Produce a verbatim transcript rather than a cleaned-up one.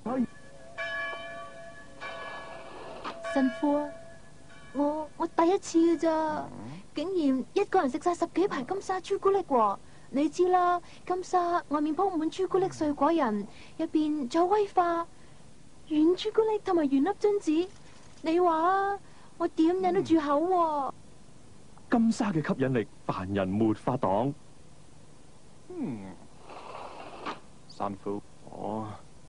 神父啊，我我第一次嘅咋，竟然一個人食晒十幾排金沙朱古力喎！你知啦，金沙外面鋪滿朱古力碎果仁，入邊仲有威化軟朱古力同埋圓粒榛子。你話啊，我點忍得住口喎？ 金沙嘅吸引力，凡人沒法擋。嗯，神父，我